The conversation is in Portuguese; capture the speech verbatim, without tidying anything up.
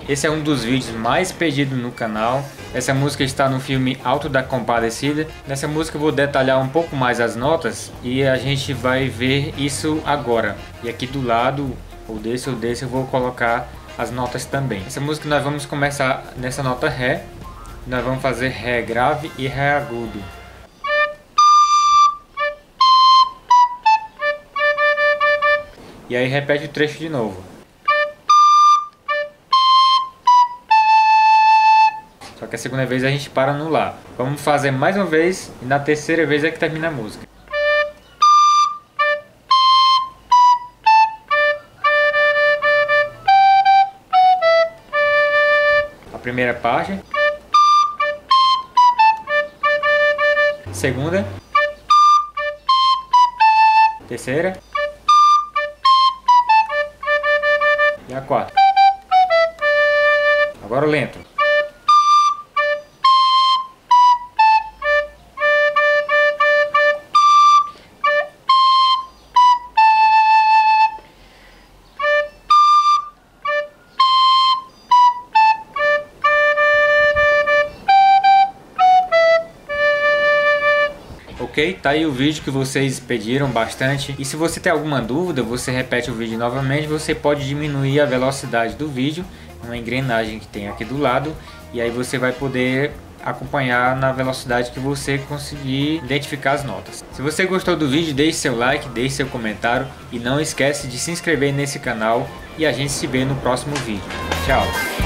Esse é um dos vídeos mais pedidos no canal. Essa música está no filme Auto da Compadecida. Nessa música eu vou detalhar um pouco mais as notas e a gente vai ver isso agora. E aqui do lado, ou desse ou desse, eu vou colocar as notas também. Essa música nós vamos começar nessa nota Ré. Nós vamos fazer Ré grave e Ré agudo. E aí repete o trecho de novo. Só que a segunda vez a gente para no Lá. Vamos fazer mais uma vez e na terceira vez é que termina a música. A primeira parte. Segunda. Terceira. E a quarta. Agora o lento. Ok, tá aí o vídeo que vocês pediram bastante. E se você tem alguma dúvida, você repete o vídeo novamente. Você pode diminuir a velocidade do vídeo, uma engrenagem que tem aqui do lado, e aí você vai poder acompanhar na velocidade que você conseguir identificar as notas. Se você gostou do vídeo, deixe seu like, deixe seu comentário e não esquece de se inscrever nesse canal, e a gente se vê no próximo vídeo. Tchau!